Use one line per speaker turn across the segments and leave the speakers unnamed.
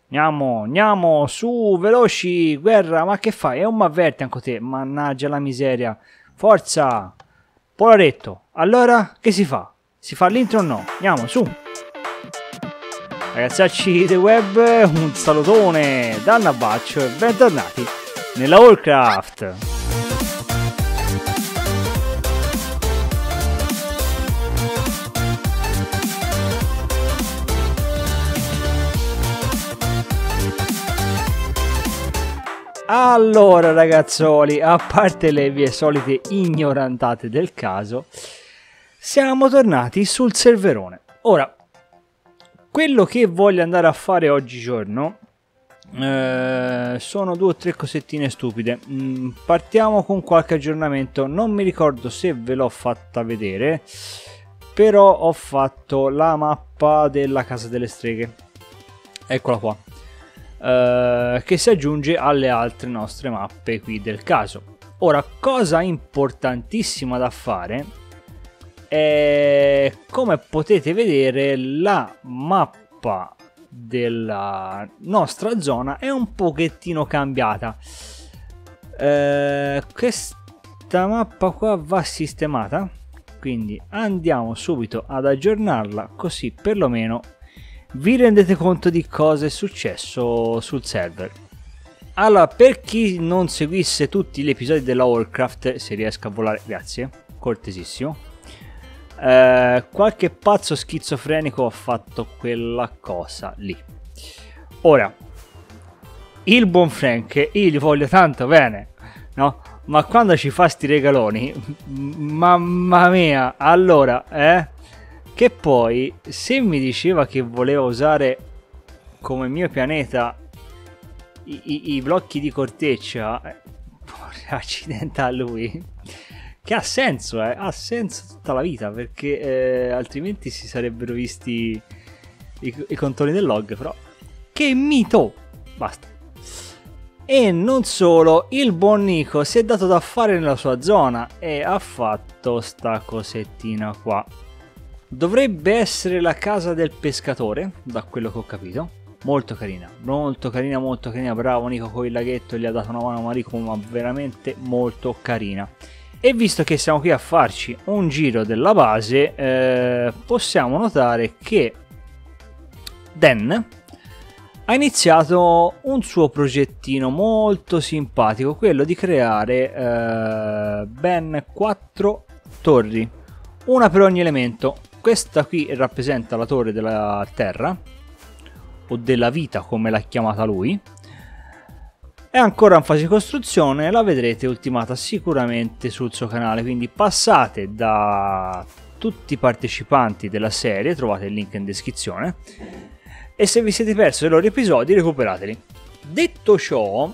Andiamo, andiamo, su, veloci, guerra, ma che fai? Non mi avverti anche te, mannaggia la miseria. Forza, Polaretto. Allora, che si fa? Si fa l'intro o no? Andiamo, su. Ragazzacci del web, un salutone dal Nabaccio e bentornati nella Warcraft. Allora ragazzoli, a parte le mie solite ignorantate del caso, siamo tornati sul serverone. Ora, quello che voglio andare a fare oggigiorno sono due o tre cosettine stupide. Partiamo con qualche aggiornamento. Non mi ricordo se ve l'ho fatta vedere, però ho fatto la mappa della Casa delle Streghe. Eccola qua. Che si aggiunge alle altre nostre mappe qui del caso. Ora, cosa importantissima da fare è, come potete vedere, la mappa della nostra zona è un pochettino cambiata. Questa mappa qua va sistemata, quindi andiamo subito ad aggiornarla, così perlomeno vi rendete conto di cosa è successo sul server. Allora, per chi non seguisse tutti gli episodi della Warcraft, se riesco a volare, grazie, cortesissimo, qualche pazzo schizofrenico ha fatto quella cosa lì. Ora, il buon Frank, io gli voglio tanto bene, no? Ma quando ci fa sti regaloni, mamma mia, allora, che poi, se mi diceva che voleva usare come mio pianeta i blocchi di corteccia, accidente a lui, che ha senso tutta la vita, perché altrimenti si sarebbero visti i contorni del log, però che mito, basta. E non solo, il buon Nico si è dato da fare nella sua zona e ha fatto sta cosettina qua. Dovrebbe essere la casa del pescatore, da quello che ho capito. Molto carina, molto carina, molto carina. Bravo Nico con il laghetto, gli ha dato una mano a Marico, ma veramente molto carina. E visto che siamo qui a farci un giro della base, possiamo notare che Dan ha iniziato un suo progettino molto simpatico, quello di creare ben 4 torri, una per ogni elemento. Questa qui rappresenta la torre della terra, o della vita come l'ha chiamata lui. È ancora in fase di costruzione, la vedrete ultimata sicuramente sul suo canale, quindi passate da tutti i partecipanti della serie, trovate il link in descrizione, e se vi siete persi i loro episodi recuperateli. Detto ciò,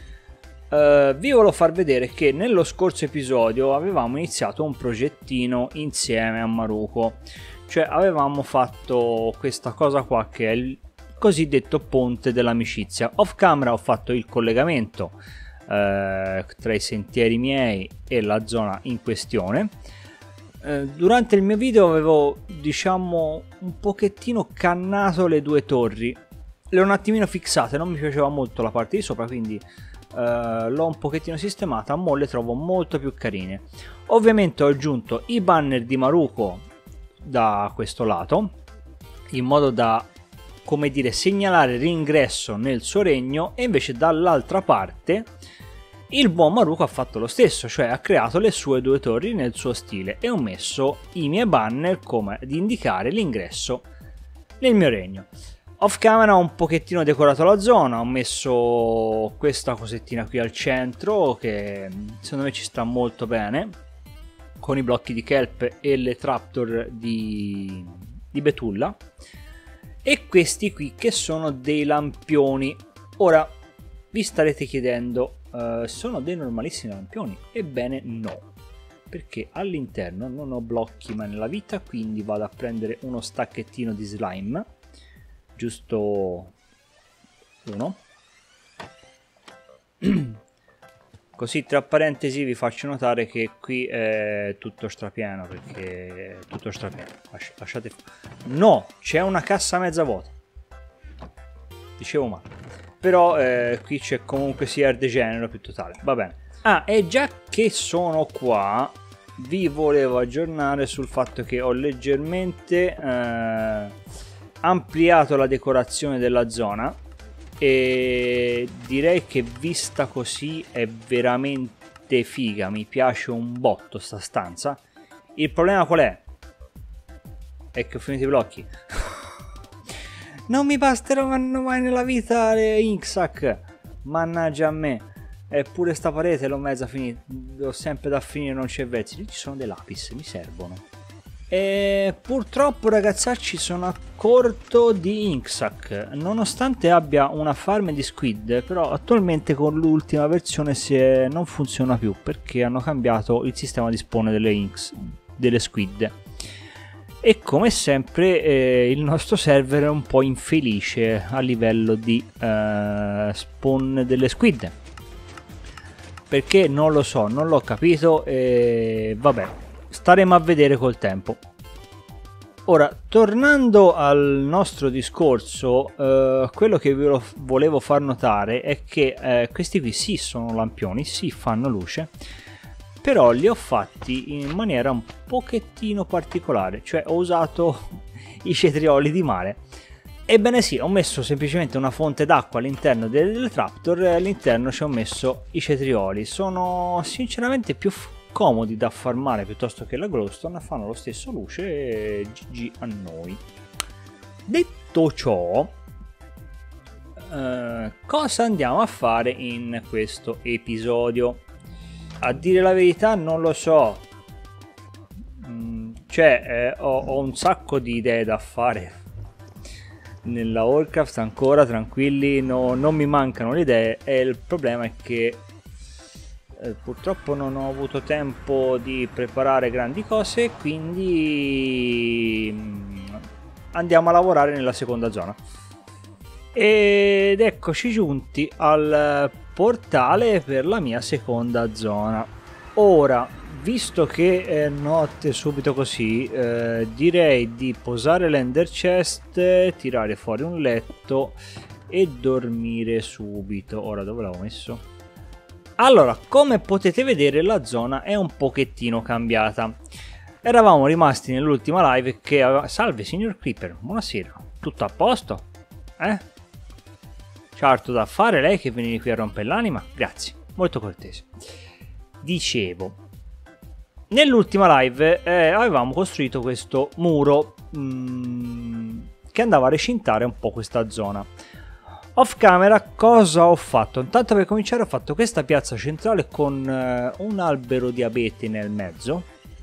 vi volevo far vedere che nello scorso episodio avevamo iniziato un progettino insieme a Maruko, cioè avevamo fatto questa cosa qua che è il cosiddetto ponte dell'amicizia. Off camera ho fatto il collegamento tra i sentieri miei e la zona in questione. Durante il mio video avevo, diciamo, un pochettino cannato le due torri, le ho un attimino fissate, non mi piaceva molto la parte di sopra, quindi l'ho un pochettino sistemata, mo le trovo molto più carine. Ovviamente ho aggiunto i banner di Maruko da questo lato, in modo da, come dire, segnalare l'ingresso nel suo regno, e invece dall'altra parte il buon Maruko ha fatto lo stesso, cioè ha creato le sue due torri nel suo stile, e ho messo i miei banner come ad indicare l'ingresso nel mio regno. Off camera ho un pochettino decorato la zona, ho messo questa cosettina qui al centro che secondo me ci sta molto bene, con i blocchi di kelp e le trapdoor di betulla, e questi qui che sono dei lampioni. Ora vi starete chiedendo, sono dei normalissimi lampioni? Ebbene no, perché all'interno non ho blocchi mai nella vita, quindi vado a prendere uno stacchettino di slime, giusto uno, così tra parentesi vi faccio notare che qui è tutto strapieno, perché è tutto strapieno. Lasciate, no, c'è una cassa mezza vuota. dicevo male. Però qui c'è comunque sia il degenero più totale, va bene. Ah, e già che sono qua, vi volevo aggiornare sul fatto che ho leggermente ampliato la decorazione della zona e direi che vista così è veramente figa, mi piace un botto sta stanza. Il problema qual è? È che ho finito i blocchi. Non mi basteranno mai nella vita le Inksack, mannaggia a me. Eppure sta parete l'ho mezza finita, ho sempre da finire, non c'è vezzi. Lì ci sono dei lapis, mi servono. E purtroppo ragazzacci sono a corto di Inksack, nonostante abbia una farm di squid, però attualmente con l'ultima versione non funziona più perché hanno cambiato il sistema di spawn delle squid. E come sempre il nostro server è un po' infelice a livello di spawn delle squid, perché non lo so, non l'ho capito e vabbè, staremo a vedere col tempo. Ora, tornando al nostro discorso, quello che vi volevo far notare è che questi qui sì sono lampioni, sì fanno luce, però li ho fatti in maniera un pochettino particolare, cioè ho usato i cetrioli di mare. Ebbene sì, ho messo semplicemente una fonte d'acqua all'interno del trapdoor e all'interno ci ho messo i cetrioli. Sono sinceramente più comodi da farmare piuttosto che la glowstone, fanno lo stesso luce e GG a noi. Detto ciò, cosa andiamo a fare in questo episodio? A dire la verità non lo so, ho un sacco di idee da fare nella Warcraft ancora, tranquilli, non mi mancano le idee, e il problema è che purtroppo non ho avuto tempo di preparare grandi cose, quindi andiamo a lavorare nella seconda zona. Ed eccoci giunti al portale per la mia seconda zona. Ora, visto che è notte subito così, direi di posare l'ender chest, tirare fuori un letto e dormire subito. Ora, dove l'avevo messo? Allora, come potete vedere la zona è un pochettino cambiata. Eravamo rimasti nell'ultima live che aveva... Salve signor Creeper, buonasera, tutto a posto? C'è altro da fare lei che veniva qui a rompere l'anima? Grazie, molto cortese. Dicevo, nell'ultima live avevamo costruito questo muro che andava a recintare un po' questa zona. Off camera cosa ho fatto? Intanto per cominciare ho fatto questa piazza centrale con un albero di abeti nel mezzo,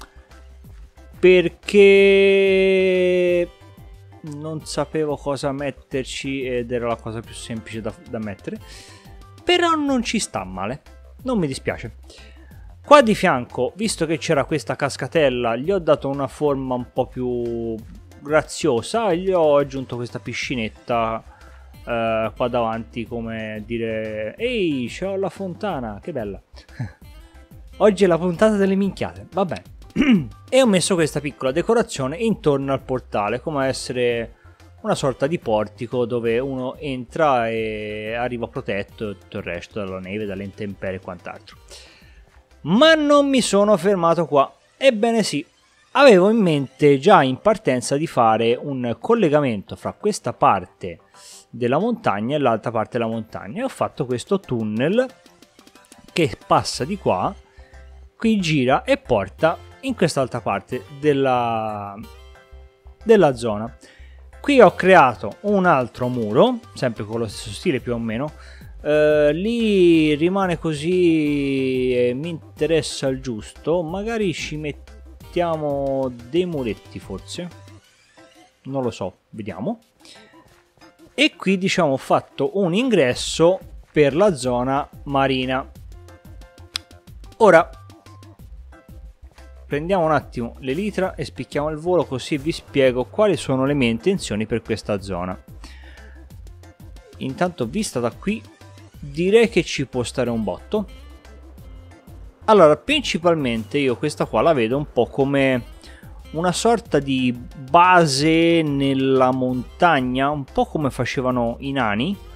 perché non sapevo cosa metterci ed era la cosa più semplice da mettere, però non ci sta male, non mi dispiace. Qua di fianco, visto che c'era questa cascatella, gli ho dato una forma un po' più graziosa e gli ho aggiunto questa piscinetta qua davanti, come dire: ehi, c'ho la fontana, che bella. Oggi è la puntata delle minchiate, va bene. E ho messo questa piccola decorazione intorno al portale, come essere una sorta di portico dove uno entra e arriva protetto e tutto il resto dalla neve, dalle intemperie e quant'altro. Ma non mi sono fermato qua. Ebbene sì, avevo in mente già in partenza di fare un collegamento fra questa parte della montagna e l'altra parte della montagna, e ho fatto questo tunnel che passa di qua, qui gira e porta in quest'altra parte della zona. Qui ho creato un altro muro, sempre con lo stesso stile più o meno. Lì rimane così e mi interessa il giusto. Magari ci mettiamo dei muretti, forse, non lo so, vediamo. E qui diciamo ho fatto un ingresso per la zona marina. Ora prendiamo un attimo l'elitra e spicchiamo il volo, così vi spiego quali sono le mie intenzioni per questa zona. Intanto, vista da qui, direi che ci può stare un botto. Allora, principalmente io questa qua la vedo un po' come una sorta di base nella montagna, un po' come facevano i nani,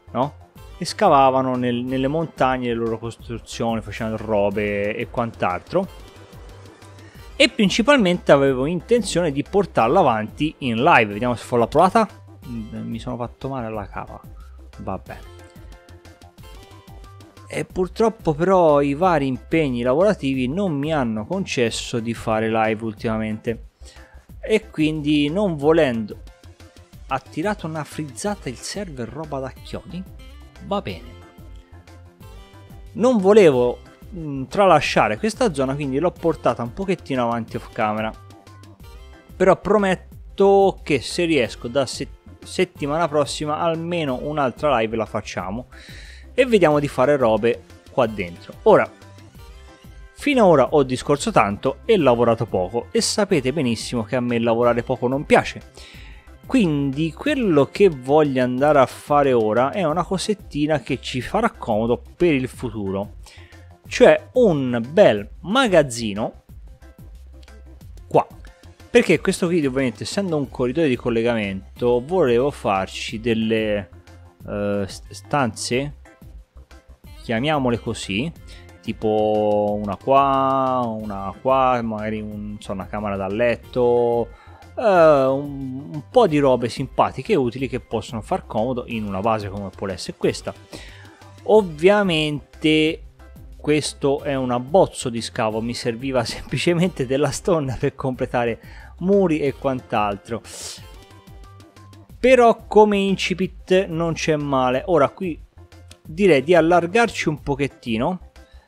no? E scavavano nelle montagne le loro costruzioni, facendo robe e quant'altro. E principalmente avevo intenzione di portarla avanti in live. Vediamo se fa la provata. Mi sono fatto male alla cava, va bene. E purtroppo però i vari impegni lavorativi non mi hanno concesso di fare live ultimamente, e quindi, non volendo, ha tirato una frizzata il server roba da chiodi, va bene, non volevo tralasciare questa zona, quindi l'ho portata un pochettino avanti off camera, però prometto che se riesco da settimana prossima almeno un'altra live la facciamo e vediamo di fare robe qua dentro. Ora, fino ad ora ho discorso tanto e lavorato poco, e sapete benissimo che a me lavorare poco non piace. Quindi quello che voglio andare a fare ora è una cosettina che ci farà comodo per il futuro, cioè un bel magazzino qua, perché questo video, ovviamente, essendo un corridoio di collegamento, volevo farci delle stanze, chiamiamole così, tipo una qua, magari una camera da letto, un po' di robe simpatiche e utili che possono far comodo in una base come può essere questa. Ovviamente questo è un abbozzo di scavo, mi serviva semplicemente della stonna per completare muri e quant'altro, però come incipit non c'è male. Ora qui direi di allargarci un pochettino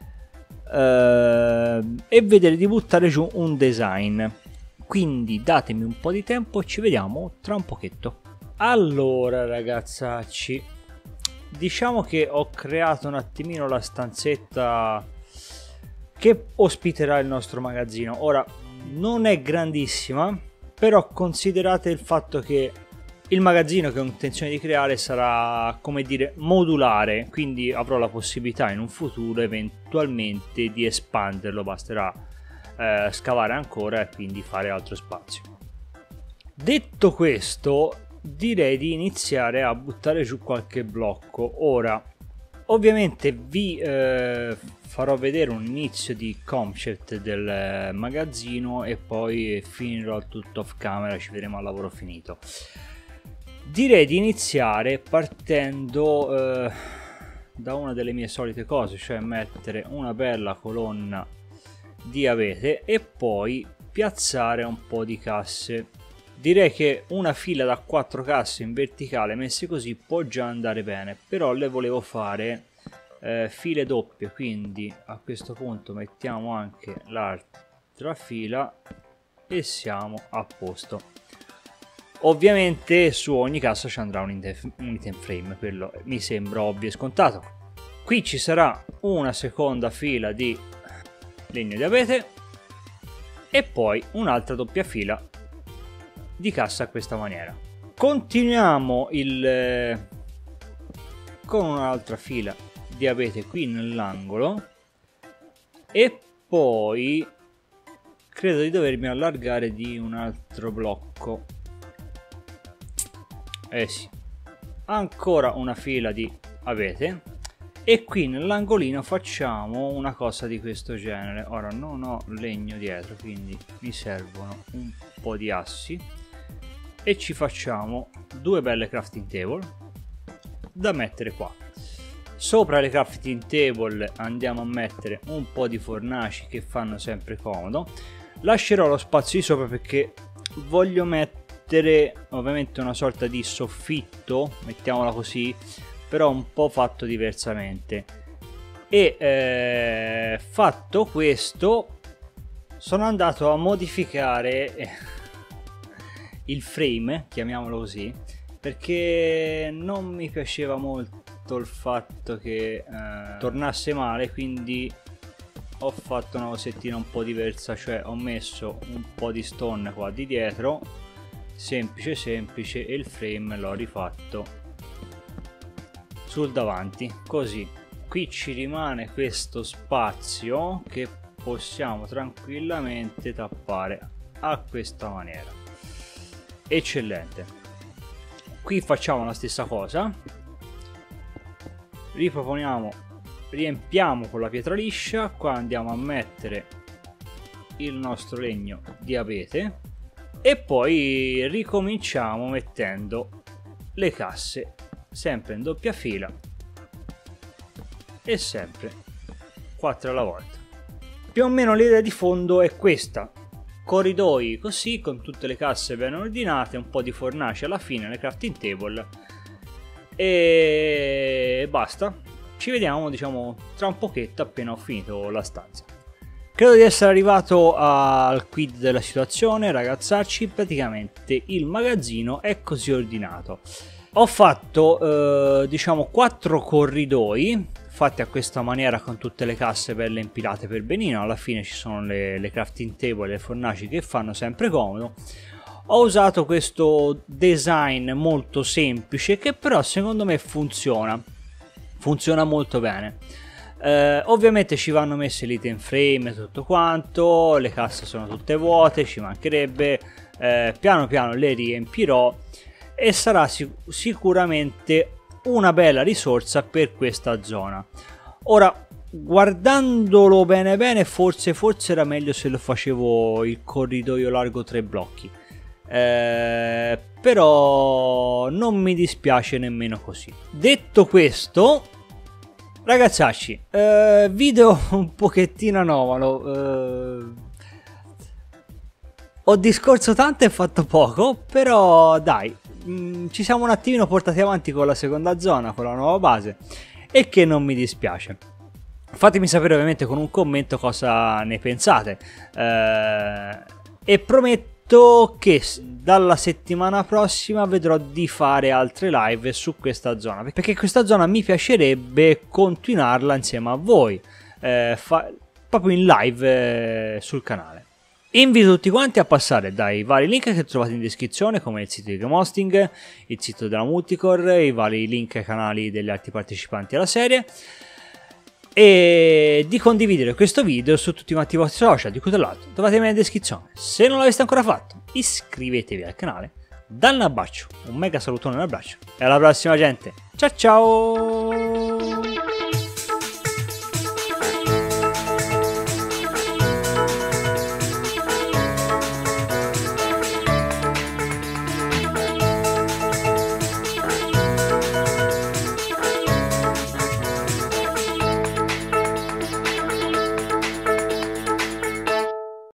e vedere di buttare giù un design, quindi datemi un po' di tempo e ci vediamo tra un pochetto. Allora ragazzacci, diciamo che ho creato un attimino la stanzetta che ospiterà il nostro magazzino. Ora non è grandissima, però considerate il fatto che il magazzino che ho intenzione di creare sarà, come dire, modulare, quindi avrò la possibilità in un futuro eventualmente di espanderlo, basterà scavare ancora e quindi fare altro spazio. Detto questo, direi di iniziare a buttare giù qualche blocco. Ora, ovviamente vi farò vedere un inizio di concept del magazzino e poi finirò tutto off camera, ci vedremo al lavoro finito. Direi di iniziare partendo da una delle mie solite cose, cioè mettere una bella colonna di abete e poi piazzare un po' di casse. Direi che una fila da 4 casse in verticale messe così può già andare bene, però le volevo fare file doppie, quindi a questo punto mettiamo anche l'altra fila e siamo a posto. Ovviamente su ogni cassa ci andrà un item frame, quello mi sembra ovvio e scontato. Qui ci sarà una seconda fila di legno di abete e poi un'altra doppia fila di cassa a questa maniera. Continuiamo con un'altra fila di abete qui nell'angolo e poi credo di dovermi allargare di un altro blocco. Sì, ancora una fila di abete e qui nell'angolino facciamo una cosa di questo genere. Ora non ho legno dietro, quindi mi servono un po' di assi e ci facciamo due belle crafting table da mettere qua. Sopra le crafting table andiamo a mettere un po' di fornaci che fanno sempre comodo. Lascerò lo spazio di sopra perché voglio mettere ovviamente una sorta di soffitto, mettiamola così, però un po' fatto diversamente. E fatto questo sono andato a modificare il frame, chiamiamolo così, perché non mi piaceva molto il fatto che tornasse male, quindi ho fatto una cosettina un po' diversa, cioè ho messo un po' di stone qua di dietro, semplice, e il frame l'ho rifatto sul davanti, così qui ci rimane questo spazio che possiamo tranquillamente tappare a questa maniera. Eccellente. Qui facciamo la stessa cosa, riproponiamo, riempiamo con la pietra liscia. Qua andiamo a mettere il nostro legno di abete e poi ricominciamo mettendo le casse sempre in doppia fila e sempre 4 alla volta. Più o meno l'idea di fondo è questa: corridoi così, con tutte le casse ben ordinate, un po' di fornaci alla fine, le crafting table, e basta. Ci vediamo, diciamo, tra un pochetto, appena ho finito la stanza. Credo di essere arrivato al quid della situazione, ragazzacci. Praticamente il magazzino è così ordinato. Ho fatto diciamo 4 corridoi fatti a questa maniera, con tutte le casse belle impilate per benino. Alla fine ci sono le crafting table e le fornaci che fanno sempre comodo. Ho usato questo design molto semplice che però secondo me funziona molto bene. Ovviamente ci vanno messe l'item frame e tutto quanto, le casse sono tutte vuote, ci mancherebbe. Piano piano le riempirò e sarà sicuramente una bella risorsa per questa zona. Ora, guardandolo bene bene, forse era meglio se lo facevo il corridoio largo 3 blocchi, però non mi dispiace nemmeno così. Detto questo, ragazzacci, video un pochettino anomalo, ho discorso tanto e fatto poco, però dai, ci siamo un attimino portati avanti con la seconda zona, con la nuova base, e che non mi dispiace. Fatemi sapere ovviamente con un commento cosa ne pensate, e prometto che dalla settimana prossima vedrò di fare altre live su questa zona, perché questa zona mi piacerebbe continuarla insieme a voi, proprio in live sul canale. Invito tutti quanti a passare dai vari link che trovate in descrizione, come il sito di Game Hosting, il sito della Multicore, i vari link ai canali degli altri partecipanti alla serie, e di condividere questo video su tutti quanti i vostri social, di cui tra l'altro trovate in descrizione. Se non l'aveste ancora fatto, iscrivetevi al canale, date un abbraccio, un mega salutone, un abbraccio, e alla prossima gente, ciao ciao!